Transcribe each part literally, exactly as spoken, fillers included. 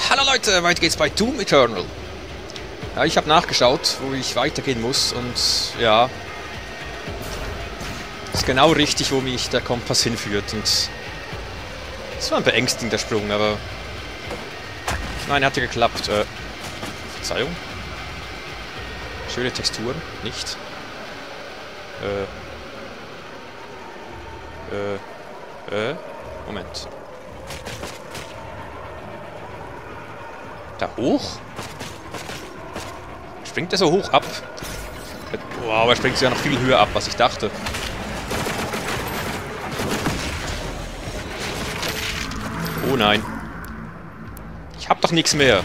Hallo Leute, weiter geht's bei Doom Eternal. Ja, ich habe nachgeschaut, wo ich weitergehen muss und ja, ist genau richtig, wo mich der Kompass hinführt und es war ein beängstigender Sprung, aber nein, hat ja geklappt. Äh, Verzeihung. Schöne Texturen, nicht? Äh, äh, äh, Moment. Da hoch? Springt er so hoch ab? Wow, er springt sogar noch viel höher ab, was ich dachte. Oh nein. Ich hab doch nichts mehr.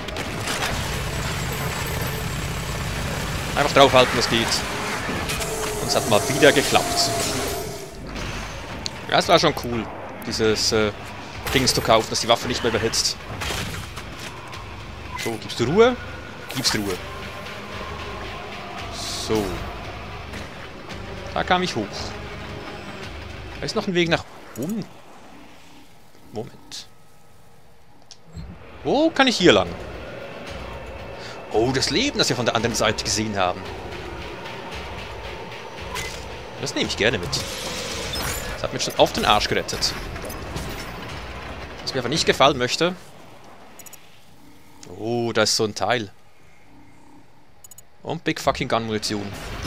Einfach draufhalten, das geht. Und es hat mal wieder geklappt. Ja, es war schon cool, dieses äh, Ding zu kaufen, dass die Waffe nicht mehr überhitzt. So, gibst du Ruhe? Gibst Ruhe. So. Da kam ich hoch. Da ist noch ein Weg nach oben. Moment. Wo kann ich hier lang? Oh, das Leben, das wir von der anderen Seite gesehen haben. Das nehme ich gerne mit. Das hat mir schon oft den Arsch gerettet. Was mir aber nicht gefallen möchte... Oh, da ist so ein Teil. Und Big Fucking Gun Munition.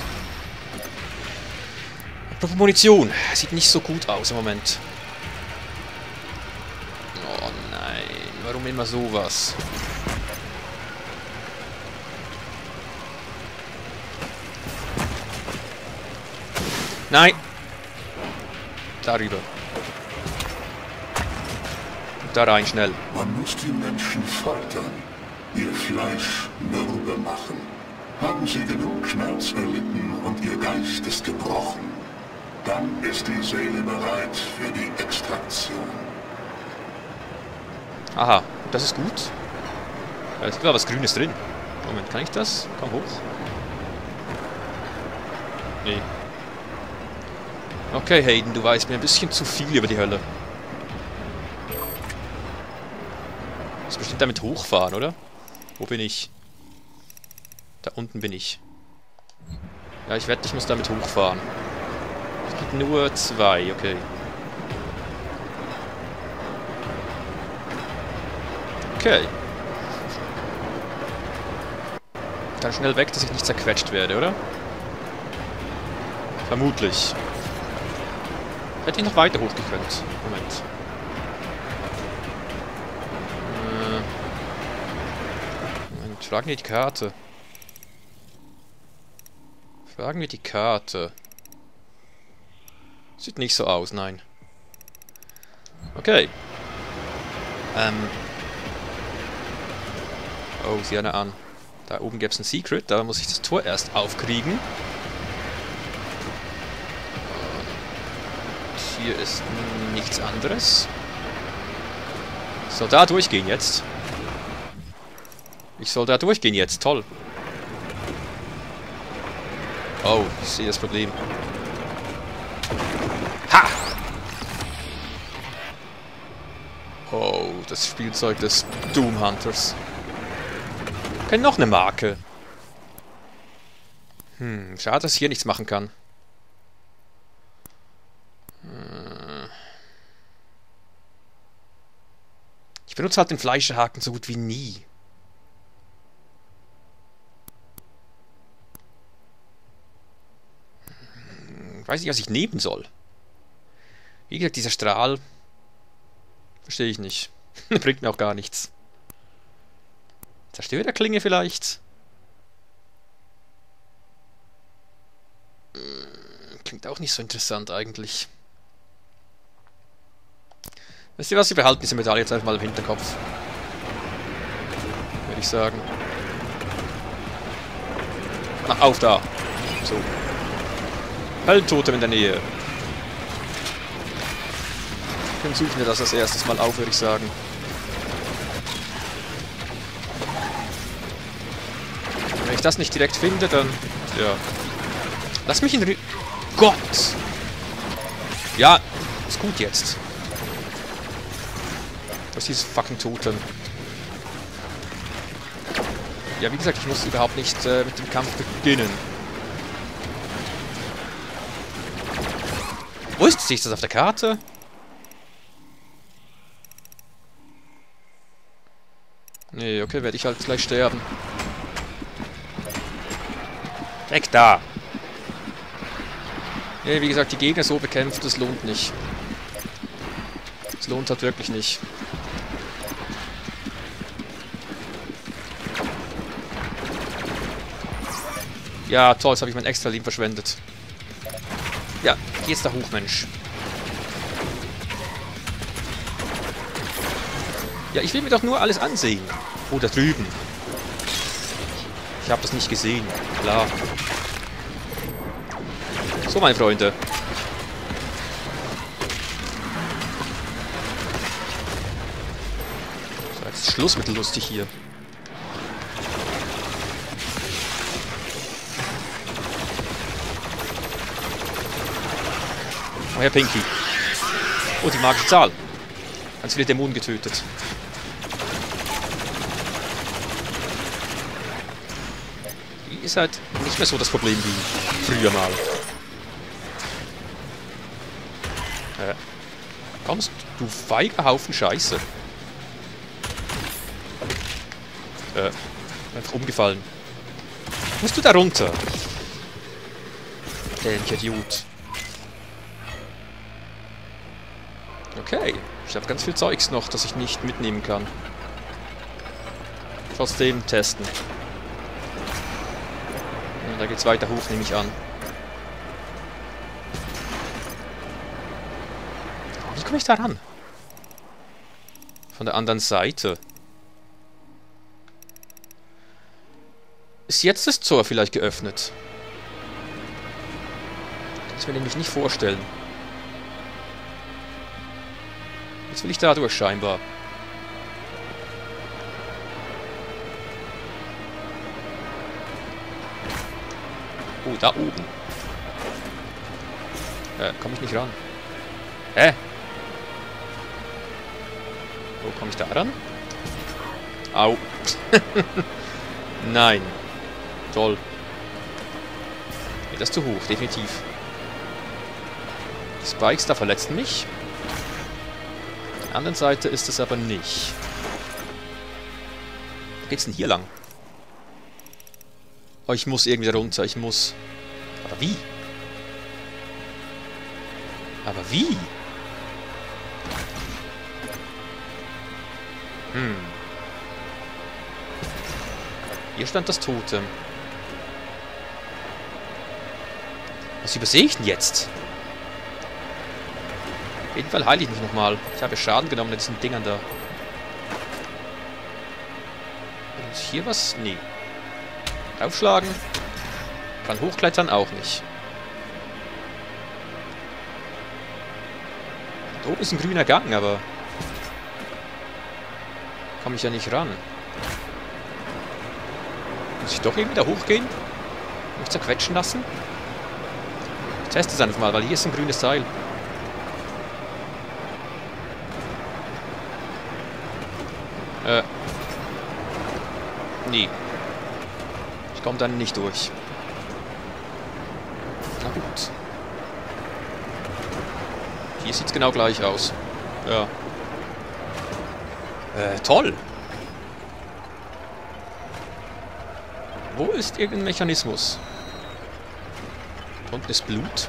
Apropos Munition. Sieht nicht so gut aus im Moment. Oh nein. Warum immer sowas? Nein. Darüber. Da rein, schnell. Man muss die Menschen foltern, ihr Fleisch mürbe machen. Haben sie genug Schmerz erlitten und ihr Geist ist gebrochen, dann ist die Seele bereit für die Extraktion. Aha, das ist gut. Da ist klar was Grünes drin. Moment, kann ich das? Komm hoch. Nee. Okay, Hayden, du weißt mir ein bisschen zu viel über die Hölle. Du musst bestimmt damit hochfahren, oder? Wo bin ich? Da unten bin ich. Ja, ich wette, ich muss damit hochfahren. Es gibt nur zwei, okay. Okay. Dann schnell weg, dass ich nicht zerquetscht werde, oder? Vermutlich. Hätte ich noch weiter hochgekönnt. Moment. Äh. Moment, fragen wir die Karte. Fragen wir die Karte. Sieht nicht so aus, nein. Okay. Ähm. Oh, sieh einer an. Da oben gäbe es ein Secret, da muss ich das Tor erst aufkriegen. Und hier ist nichts anderes. Ich soll da durchgehen jetzt. Ich soll da durchgehen jetzt, toll. Oh, ich sehe das Problem. Ha! Oh, das Spielzeug des Doom Hunters. Okay, noch eine Marke. Hm, schade, dass ich hier nichts machen kann. Hm. Ich benutze halt den Fleischhaken so gut wie nie. Ich weiß nicht, was ich nehmen soll. Wie gesagt, dieser Strahl... Verstehe ich nicht. Bringt mir auch gar nichts. Zerstörerklinge vielleicht? Klingt auch nicht so interessant eigentlich. Wisst ihr was? Wir behalten diese Medaille jetzt einfach mal im Hinterkopf. Würde ich sagen. Na, auf da! So. Höllentotem in der Nähe. Dann suchen wir das als erstes mal auf, würde ich sagen. Wenn ich das nicht direkt finde, dann... Ja. Lass mich in Ruhe... Gott! Ja, ist gut jetzt. Was ist dieses fucking Totem? Ja, wie gesagt, ich muss überhaupt nicht äh, mit dem Kampf beginnen. Wo ist es? Ist das auf der Karte? Nee, okay, werde ich halt gleich sterben. Weg da! Nee, wie gesagt, die Gegner so bekämpft, das lohnt nicht. Das lohnt halt wirklich nicht. Ja, toll, jetzt habe ich mein extra Leben verschwendet. Ja, geh jetzt da hoch, Mensch. Ja, ich will mir doch nur alles ansehen. Oh, da drüben. Ich habe das nicht gesehen. Klar. So, meine Freunde. So, jetzt ist Schluss mit lustig hier. Oh, Herr Pinky. Oh, die magische Zahl. Ganz viele Dämonen getötet. Die ist halt nicht mehr so das Problem wie früher mal. Äh, kommst du feiger Haufen Scheiße. Äh, einfach umgefallen. Musst du da runter? Dämlicher Idiot. Okay, ich habe ganz viel Zeugs noch, das ich nicht mitnehmen kann. Trotzdem testen. Ja, da geht's weiter hoch, nehme ich an. Wie komme ich da ran? Von der anderen Seite. Ist jetzt das Tor vielleicht geöffnet? Das kann ich mir nämlich nicht vorstellen. Jetzt will ich da durch, scheinbar. Oh, da oben. Äh, komme ich nicht ran. Hä? Wo komme ich da ran? Au. Nein. Toll. Geht das zu hoch, definitiv. Die Spikes da verletzen mich. Auf der anderen Seite ist es aber nicht. Wo geht's denn hier lang? Oh, ich muss irgendwie runter, ich muss... Aber wie? Aber wie? Hm. Hier stand das Totem. Was übersehe ich denn jetzt? Auf jeden Fall heile ich mich nochmal. Ich habe Schaden genommen mit diesen Dingern da. Und hier was? Nee. Aufschlagen. Kann hochklettern auch nicht. Da oben ist ein grüner Gang, aber... komme ich ja nicht ran. Muss ich doch irgendwie da hochgehen? Mich zerquetschen lassen? Ich teste es einfach mal, weil hier ist ein grünes Seil. Äh. Nee. Ich komme dann nicht durch. Na gut. Hier sieht es genau gleich aus. Ja. Äh, toll. Wo ist irgendein Mechanismus? Unten ist Blut.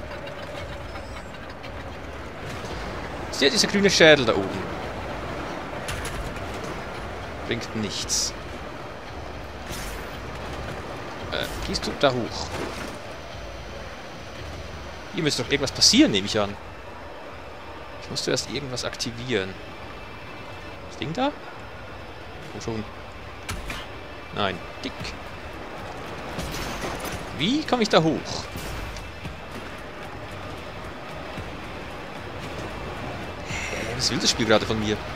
Ist ja dieser grüne Schädel da oben. Bringt nichts. Äh, gehst du da hoch? Hier müsste doch irgendwas passieren, nehme ich an. Ich muss zuerst irgendwas aktivieren. Das Ding da? Komm schon. Nein, dick. Wie komme ich da hoch? Was will das Spiel gerade von mir?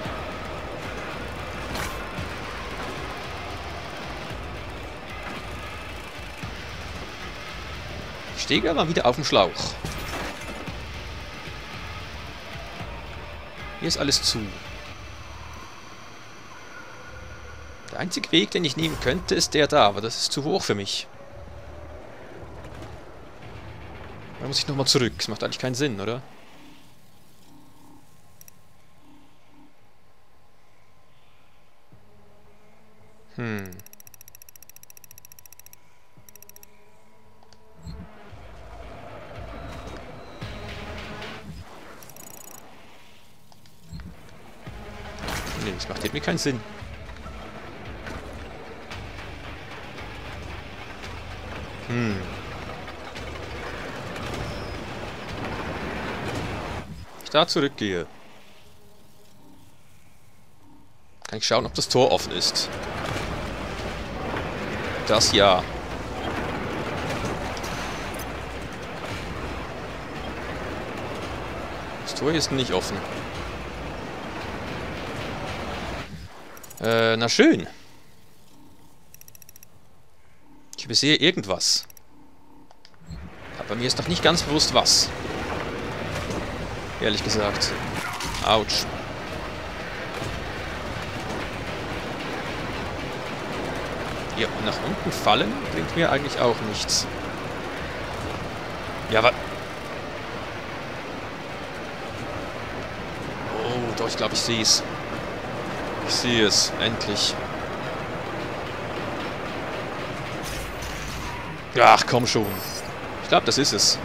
Ich stehe gerade mal wieder auf dem Schlauch. Hier ist alles zu. Der einzige Weg, den ich nehmen könnte, ist der da, aber das ist zu hoch für mich. Da muss ich nochmal zurück. Das macht eigentlich keinen Sinn, oder? Hm. Nee, das macht irgendwie keinen Sinn. Hm. Ich da zurückgehe. Kann ich schauen, ob das Tor offen ist. Das ja. Das Tor hier ist nicht offen. Äh, na schön. Ich übersehe irgendwas. Aber mir ist noch nicht ganz bewusst, was. Ehrlich gesagt. Autsch. Ja, und nach unten fallen bringt mir eigentlich auch nichts. Ja, aber... Oh, doch, ich glaube, ich sehe es. Ich sehe es, endlich. Ach, komm schon. Ich glaube, das ist es.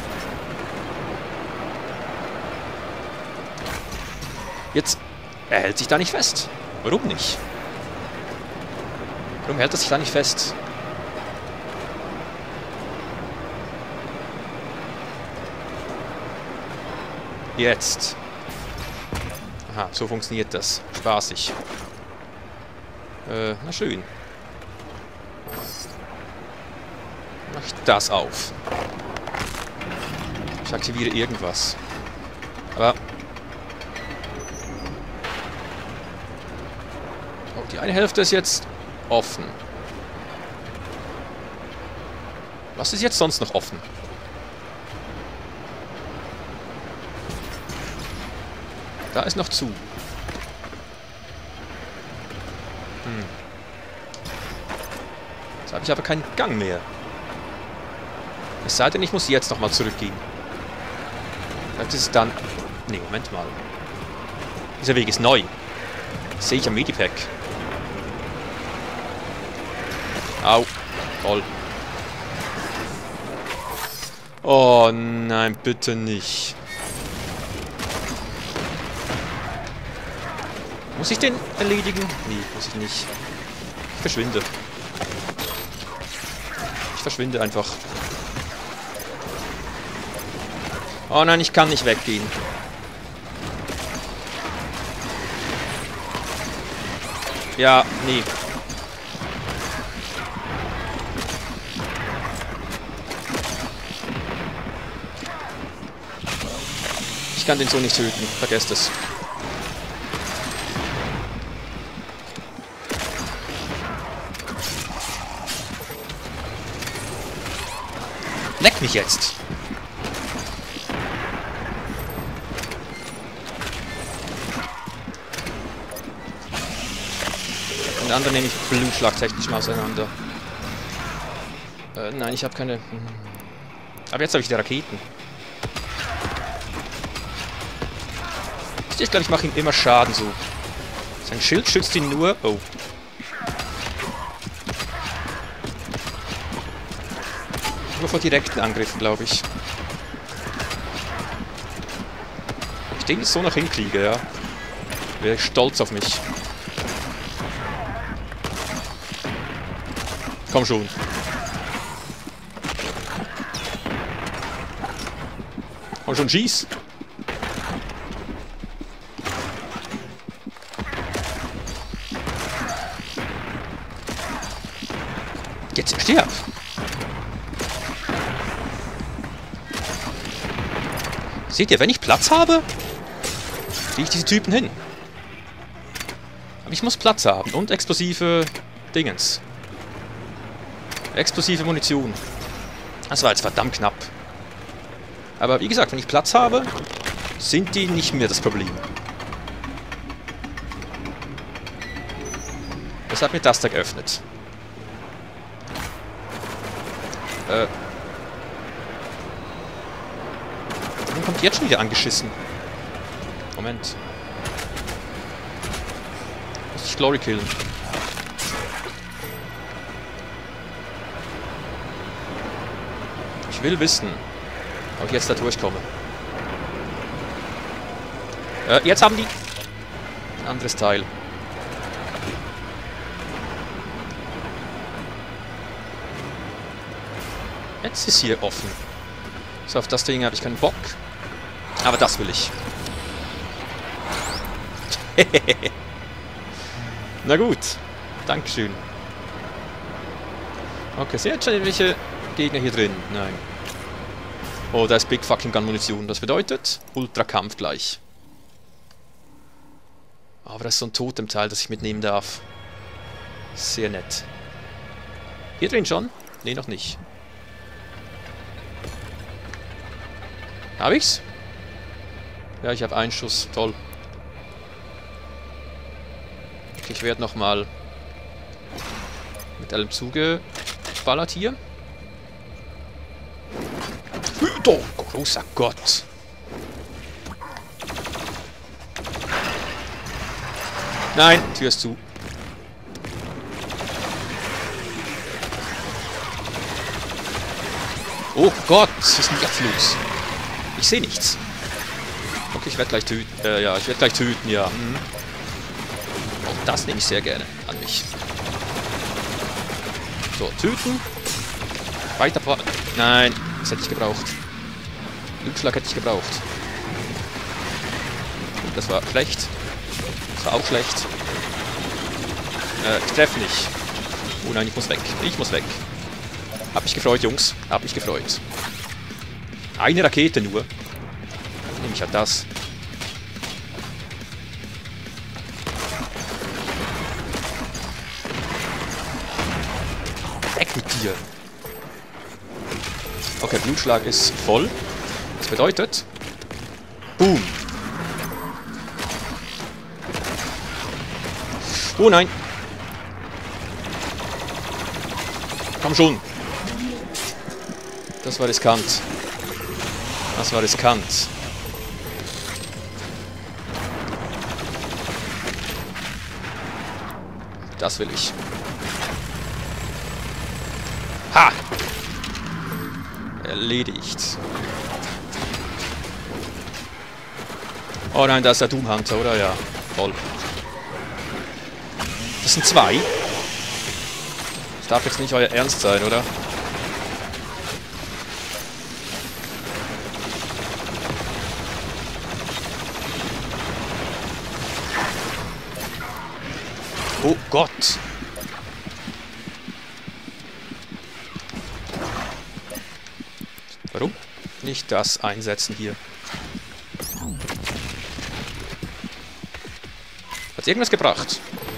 Jetzt, er hält sich da nicht fest. Warum nicht? Warum hält er sich da nicht fest? Jetzt. Aha, so funktioniert das. Spaßig. Äh, na schön. Mach ich das auf. Ich aktiviere irgendwas. Aber... Oh, die eine Hälfte ist jetzt offen. Was ist jetzt sonst noch offen? Da ist noch zu. Hm. Jetzt habe ich aber keinen Gang mehr. Es sei denn, ich muss jetzt nochmal zurückgehen. Vielleicht ist es dann... Ne, Moment mal. Dieser Weg ist neu. Das sehe ich am Medipack. Au. Toll. Oh nein, bitte nicht. Muss ich den erledigen? Nee, muss ich nicht. Ich verschwinde. Ich verschwinde einfach. Oh nein, ich kann nicht weggehen. Ja, nee. Ich kann den so nicht töten. Vergesst es. Leck mich jetzt! Den anderen nehme ich blutschlagtechnisch mal auseinander. Äh, nein, ich habe keine... Aber jetzt habe ich die Raketen. Ich glaube, ich mache ihm immer Schaden so. Sein Schild schützt ihn nur... Oh. Nur vor direkten Angriffen, glaube ich. Wenn ich den jetzt so noch hinkriege, ja, wäre ich stolz auf mich. Komm schon. Komm schon, schieß! Jetzt stirb! Seht ihr, wenn ich Platz habe, kriege ich diese Typen hin. Aber ich muss Platz haben und explosive Dingens. Explosive Munition. Das war jetzt verdammt knapp. Aber wie gesagt, wenn ich Platz habe, sind die nicht mehr das Problem. Was hat mir das da geöffnet? Äh. Warum kommt die jetzt schon wieder angeschissen? Moment. Muss ich Glory killen? Ich will wissen, ob ich jetzt da durchkomme. Äh, jetzt haben die... Ein anderes Teil. Jetzt ist hier offen. So, auf das Ding habe ich keinen Bock. Aber das will ich. Na gut. Dankeschön. Okay, sind jetzt schon irgendwelche Gegner hier drin? Nein. Oh, da ist Big Fucking Gun Munition. Das bedeutet Ultra-Kampf gleich. Aber das ist so ein Totemteil, das ich mitnehmen darf. Sehr nett. Hier drin schon? Nee, noch nicht. Hab ich's? Ja, ich habe einen Schuss. Toll. Okay, ich werde nochmal mit allem zugeballert hier. Oh, großer Gott. Nein, Tür ist zu. Oh Gott, was ist denn jetzt los? Ich sehe nichts. Okay, ich werde gleich töten. Äh, ja, ich werde gleich töten, ja. Mhm. Auch das nehme ich sehr gerne an mich. So, töten. Weiter. Nein, das hätte ich gebraucht. Blutschlag hätte ich gebraucht. Das war schlecht. Das war auch schlecht. Äh, ich treffe nicht. Oh nein, ich muss weg. Ich muss weg. Hab mich gefreut, Jungs. Hab mich gefreut. Eine Rakete nur. Nehme ich halt das. Weg mit dir. Okay, Blutschlag ist voll. Das bedeutet... Boom. Oh nein. Komm schon. Das war riskant. Das war riskant. Das will ich. Ha! Erledigt. Oh nein, da ist der Doom Hunter, oder? Ja. Toll. Das sind zwei. Das darf jetzt nicht euer Ernst sein, oder? Oh Gott! Warum nicht das einsetzen hier? Hat irgendwas gebracht?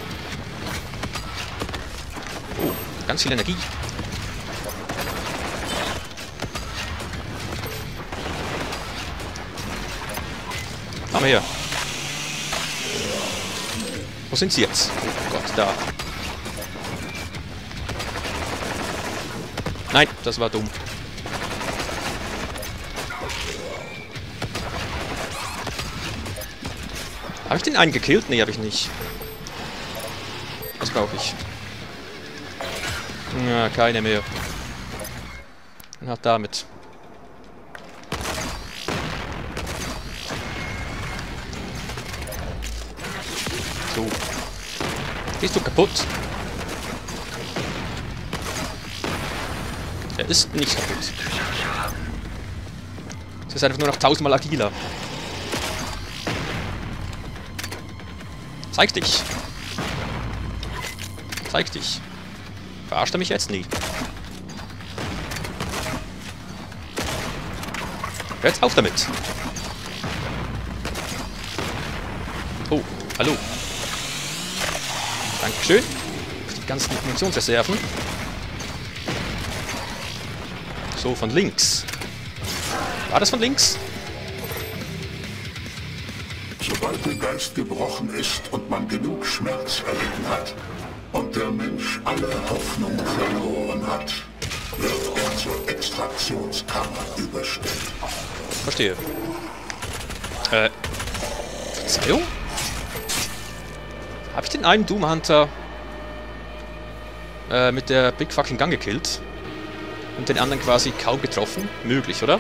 Oh, ganz viel Energie. Komm her. Wo sind sie jetzt? Oh Gott, da. Nein, das war dumm. Habe ich den einen gekillt? Nee, habe ich nicht. Was brauche ich? Ja, keine mehr. Na, damit. So. Bist du kaputt? Er ist nicht kaputt. Es ist einfach nur noch tausendmal agiler. Zeig dich. Zeig dich. Verarscht er mich jetzt? Nee. Hör jetzt auf damit. Oh, hallo. Dankeschön. Die ganzen Munitionsreserven. So, von links. War das von links? Sobald der Geist gebrochen ist und man genug Schmerz erlitten hat, und der Mensch alle Hoffnung verloren hat, wird unsere Extraktionskammer überstellt. Verstehe. Äh, Verzeihung? Habe ich den einen Doom Hunter äh, mit der Big Fucking Gun gekillt? Und den anderen quasi kaum getroffen? Möglich, oder?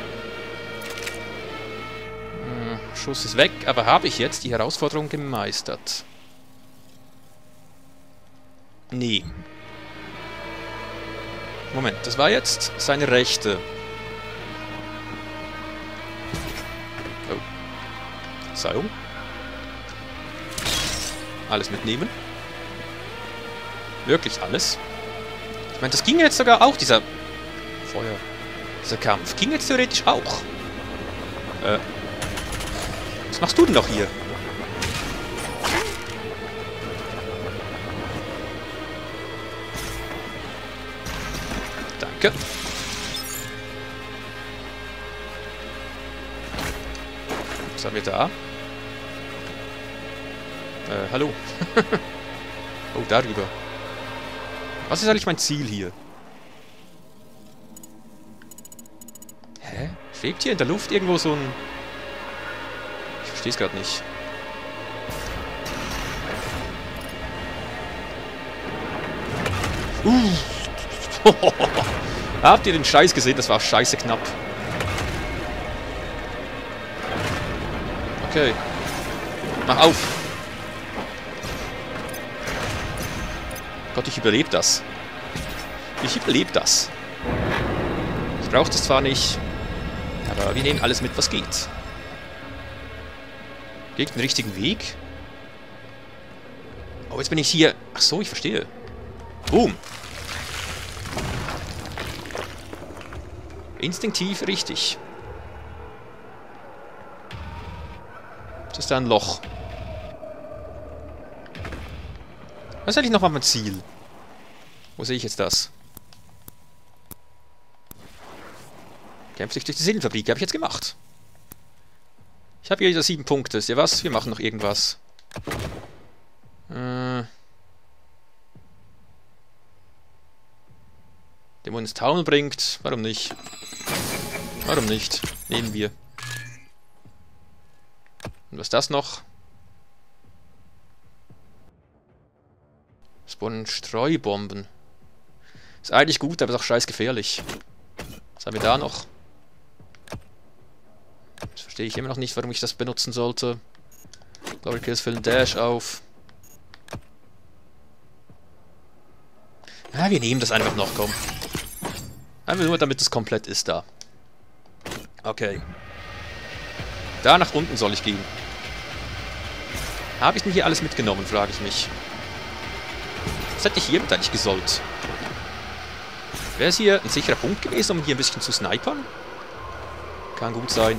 Hm, Schuss ist weg, aber habe ich jetzt die Herausforderung gemeistert? Nee. Moment, das war jetzt seine rechte. Oh. Verzeihung. Alles mitnehmen. Wirklich alles. Ich meine, das ging jetzt sogar auch, dieser Feuer. Dieser Kampf. Ging jetzt theoretisch auch. Äh. Was machst du denn noch hier? Danke. Was haben wir da? Äh, hallo. Oh, darüber. Was ist eigentlich mein Ziel hier? Hä? Schwebt hier in der Luft irgendwo so ein... Ich verstehe es gerade nicht. Uh. Habt ihr den Scheiß gesehen? Das war scheiße knapp. Okay. Mach auf. Gott, ich überlebe das. Ich überlebe das. Ich brauche das zwar nicht, aber wir nehmen alles mit, was geht. Geht den richtigen Weg? Oh, jetzt bin ich hier... Ach so, ich verstehe. Boom. Instinktiv richtig. Das ist da ein Loch. Was ist eigentlich nochmal mein Ziel? Wo sehe ich jetzt das? Kämpft sich durch die Seelenfabrik. Habe ich jetzt gemacht. Ich habe hier wieder sieben Punkte. Ist ja was? Wir machen noch irgendwas. Äh... Den uns Taumel bringt. Warum nicht? Warum nicht? Nehmen wir. Und was ist das noch? Spawnen Streubomben. Ist eigentlich gut, aber ist auch scheiß gefährlich. Was haben wir da noch? Das verstehe ich immer noch nicht, warum ich das benutzen sollte. Glory Kills füllen Dash auf. Ja, wir nehmen das einfach noch, komm. Einfach nur, damit es komplett ist da. Okay. Da nach unten soll ich gehen. Habe ich denn hier alles mitgenommen, frage ich mich. Was hätte ich hiermit eigentlich gesollt? Wäre es hier ein sicherer Punkt gewesen, um hier ein bisschen zu snipern? Kann gut sein.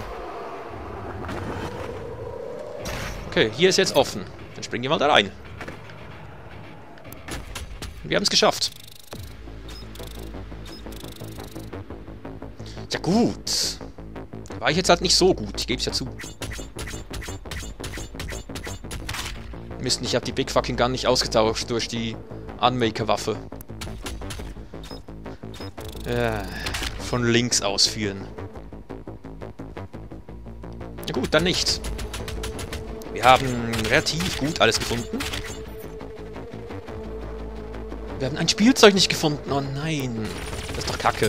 Okay, hier ist jetzt offen. Dann springen wir mal da rein. Wir haben es geschafft. Ja gut. War ich jetzt halt nicht so gut, ich gebe es ja zu. Mist, ich habe die Big Fucking Gun nicht ausgetauscht durch die Unmaker-Waffe. Ja, von links ausführen. Na gut, dann nicht. Wir haben relativ gut alles gefunden. Wir haben ein Spielzeug nicht gefunden. Oh nein. Das ist doch Kacke.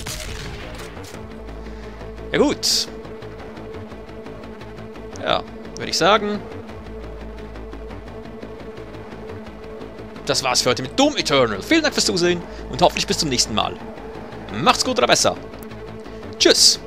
Ja gut. Ja, würde ich sagen. Das war's für heute mit Doom Eternal. Vielen Dank fürs Zusehen und hoffentlich bis zum nächsten Mal. Macht's gut oder besser. Tschüss.